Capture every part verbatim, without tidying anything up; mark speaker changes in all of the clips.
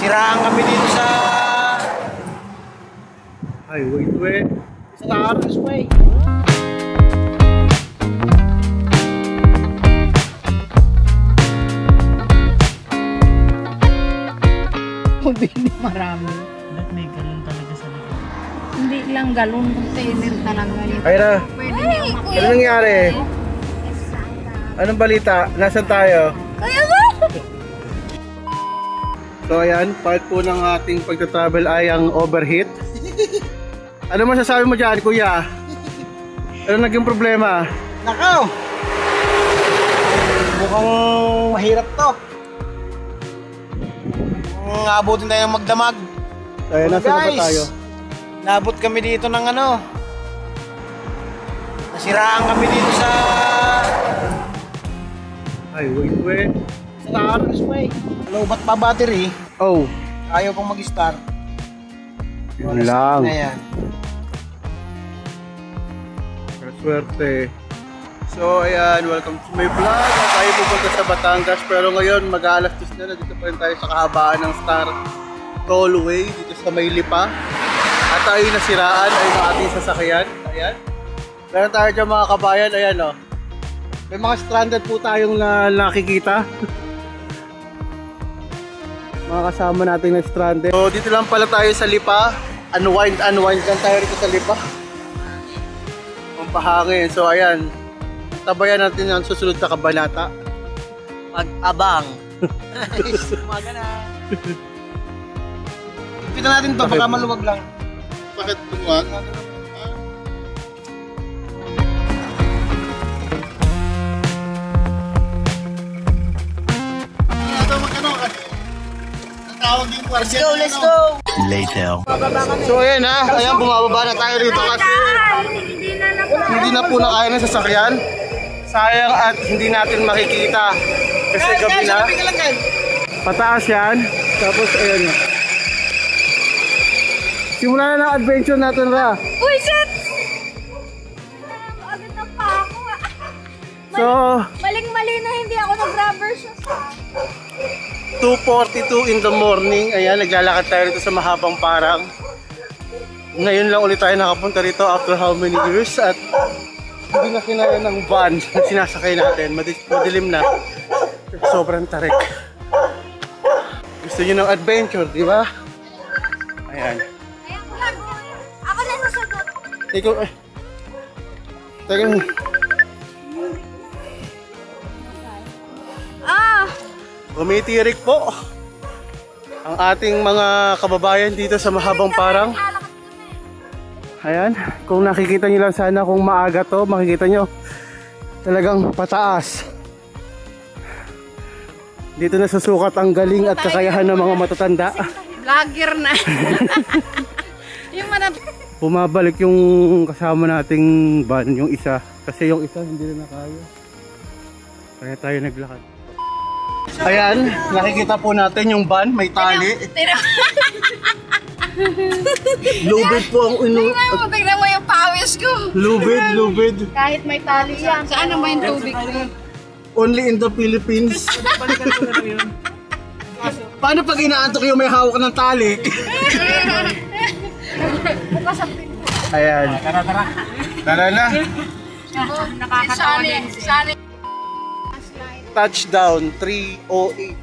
Speaker 1: Nasiraan kami dito sa
Speaker 2: highway,
Speaker 1: Stars Way.
Speaker 3: Bini marami.
Speaker 4: Ba't may galon talaga sa likod?
Speaker 3: Hindi lang galon, container talaga yun.
Speaker 2: Ayra,
Speaker 3: Pwede niya
Speaker 2: ano nangyari? Anong balita? Nasaan tayo?
Speaker 3: Kaya ba?
Speaker 2: So ayan, part po ng ating pagta-travel ay ang overheat. Ano masasabi mo dyan, kuya? Ano naging problema?
Speaker 1: Nakaw! Mukhang mahirap to. Kung abutin tayo ng magdamag.
Speaker 2: So ayan, nasa na ba tayo?
Speaker 1: Nabot kami dito ng ano. Nasiraan kami dito sa
Speaker 2: Highway.
Speaker 1: Stars Way. Lobat pa battery.
Speaker 2: Oh,
Speaker 1: Ayaw pong mag-start.
Speaker 2: yun lang.
Speaker 1: Ayan.
Speaker 2: Swerte. So ayan, welcome to my vlog. Tayo pupunta sa Batangas, pero ngayon mag-aalas dos na, dito pa rin tayo sa kahabaan ng Star Tollway dito sa Maylipa. At tayo nasiraan ay ng ating sasakyan. Ayan. Meron tayo dyan mga kabayan, ayan o. Oh. May mga stranded po tayong na nakikita. Mga kasama natin na stranded. So dito lang pala tayo sa Lipa. Unwind, unwind lang tayo rito sa Lipa. Pahangin. So ayan, tabayan natin ang susunod na kabanata.
Speaker 1: Pag-abang. Umaga na. Ipita natin to, baka maluwag lang.
Speaker 2: Bakit tumuwag? Ito magkano ka? Ang tawag yung kwarsiya.
Speaker 1: Let's go, let's go!
Speaker 4: Later.
Speaker 2: So ayan ha, ayan bumababa na tayo rito kasi hindi na po na kaya ng sasakyan. Sayang at hindi natin makikita kasi gabi na. Pataas yan. Tapos ayan na. Simulan na ng adventure natin, Ra.
Speaker 3: Uy, shit! Agad na pa ako.
Speaker 2: So,
Speaker 3: Maling-mali na hindi ako nag-rubber shoes.
Speaker 2: two forty-two in the morning. Ayan, naglalakad tayo rito sa mahabang parang. Ngayon lang ulit tayo nakapunta rito after how many years at hindi na kinaya ng van na sinasakay natin. Madilim na. Sobrang tarik. Gusto nyo ng adventure, di ba? Ayan.
Speaker 3: Ako na nasagot.
Speaker 2: Ikaw, eh. Teka mo.
Speaker 3: Ah!
Speaker 2: Umitirik po ang ating mga kababayan dito sa mahabang parang. Ayan, kung nakikita nyo lang sana kung maaga to, makikita nyo talagang pataas. Dito nasusukat ang galing at kakayahan ng mga matatanda.
Speaker 3: Vlogger na. Yung manat...
Speaker 2: Bumabalik yung kasama nating van, yung isa. Kasi yung isa hindi na nakaya. Kaya tayo naglakad. Ayan, nakikita po natin yung van, may tali. Lubid po ang inu...
Speaker 3: Tingnan mo, tingnan mo yung pawis ko.
Speaker 2: Lubid, lubid.
Speaker 3: Kahit may tali yan. Saan naman yung tubig ko?
Speaker 2: Only in the Philippines. Paano pag inaantok yung may hawak ng tali?
Speaker 3: Bukas ang pinto.
Speaker 2: Ayan. Tara, tara. Tara na.
Speaker 3: Nakakatawa din. Sani.
Speaker 2: Touchdown, three oh eight.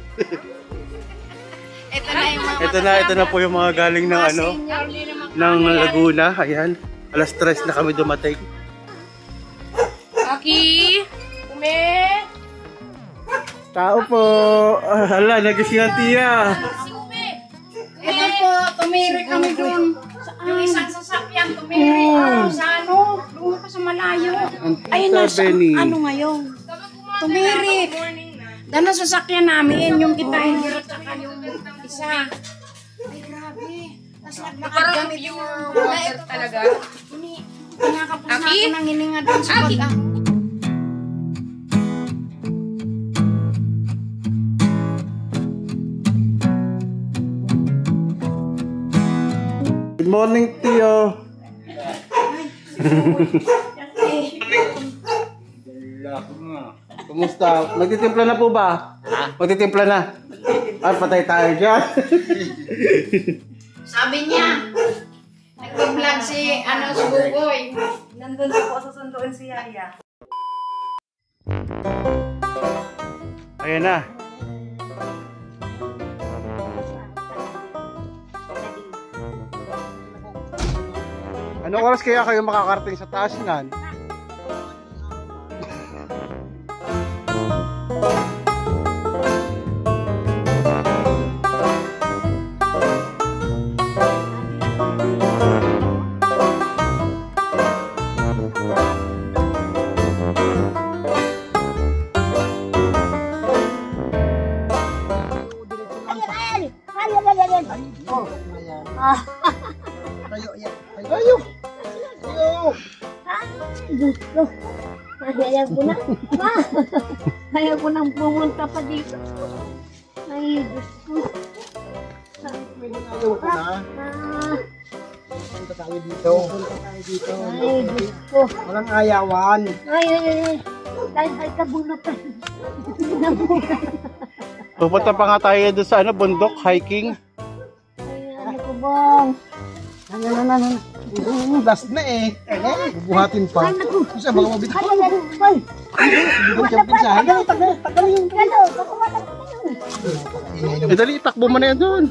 Speaker 3: Ito na yung mga...
Speaker 2: Ito na, ito na po yung mga galing ng ano, ng Laguna. Ayan. Alas tres na kami dumating.
Speaker 3: Aki! Umi!
Speaker 2: Tao po. Ah, hala, nagising ang tiya.
Speaker 3: Ito po, tumiri kami doon. Yung isang sasakyan, tumiri. Ah, sa ano? Doon pa sa malayo. Ay, nasa ano ngayon? Tumiri. Dahil sa sasakyan namin, yung kita hirap saka yung isa. Ay, grabe. Tapos naglakad kami yung water talaga. Pinakapos na ako ng hininga doon sa pag...
Speaker 2: Good morning, Tio. Kumusta? Magtitimpla na po ba? Magtitimpla na. Ah, patay tayo dyan.
Speaker 3: Sabi niya, nag-vlog si, ano, si Buboy.
Speaker 5: Nandun na po susunduin si Yaya.
Speaker 2: Ayan na. Anong oras kaya kayo makakarating sa taas nan?
Speaker 1: Tayo, yan. Tayo. Tayo.
Speaker 5: Gusto. Ayaw ko na. Ayaw ko nang pumunta pa dito. Ay, gusto.
Speaker 1: Ayaw ko na.
Speaker 5: Ah,
Speaker 1: Punta tayo dito. Punta tayo dito.
Speaker 5: ay, gusto.
Speaker 1: Walang ayawan.
Speaker 5: Ay, ay, ay. Dahil ay kabunatan.
Speaker 2: Pupunta pa nga tayo doon sa ano, bundok, hiking.
Speaker 5: Ay, ano ko bang?
Speaker 1: Ano, ano, ano. Mm, last na eh. Bubuhatin pa.
Speaker 5: Ay, naku.
Speaker 1: Kasi baka mabitaw.
Speaker 5: Ay, ay, ay.
Speaker 1: Bigong champion sa akin. Tagal, tagal, tagal yung...
Speaker 5: Ano, pakumatak ko yun.
Speaker 2: Eh dali, takbo mo na yan doon.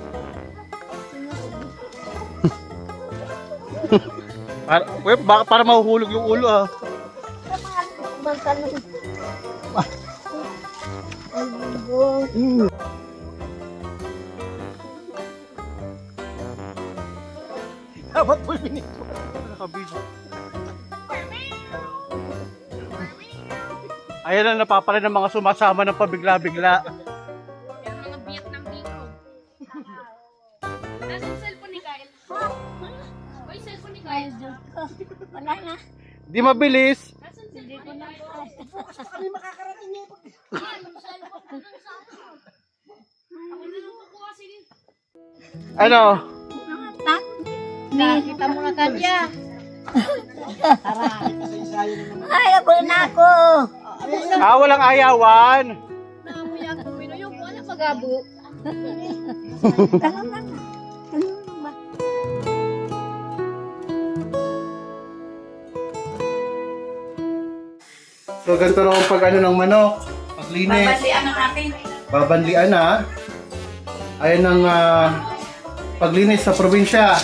Speaker 2: para, weh, baka para mahuhulog yung ulo ah.
Speaker 5: Magtanong. Ay, bubong.
Speaker 1: Dapat po yung binito.
Speaker 2: Nakabidyo. Ayan na napapala ng mga sumasama ng pabigla-bigla.
Speaker 3: Yung mga biyak ng dito. Nasaan cellphone ni Kyle? Uy, cellphone ni Kyle.
Speaker 5: Wala na.
Speaker 2: Di mabilis.
Speaker 3: Nasaan cellphone ni Kyle?
Speaker 1: Kami makakarating niya.
Speaker 3: Yung cellphone ko dun sa ako. Ako na lang kukuha sila.
Speaker 2: Ano?
Speaker 5: Nakita mo na kanya.
Speaker 1: Isa-isayo naman.
Speaker 5: Ay, abo na ako.
Speaker 2: Ah, walang ayawan.
Speaker 3: Naamoy ako. Pinuyo ko na magabo.
Speaker 5: Tanong lang. Tanong lang ba?
Speaker 2: So ganito na ang pag ano ng manok. Paglinis.
Speaker 3: Babalian na natin.
Speaker 2: Babanlian na. Ayan ang ah, paglinis sa probinsya.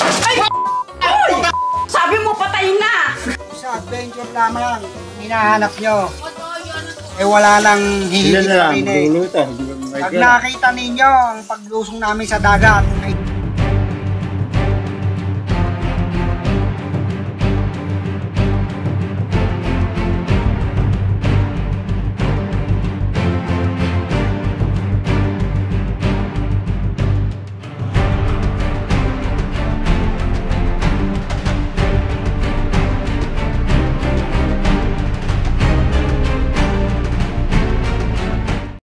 Speaker 3: Sabi mo, patay na!
Speaker 1: Sa adventure lamang, hinahanap nyo. Eh wala nang hihigit sa pinig. Pag nakita ninyo ang paglusong namin sa dagat, ay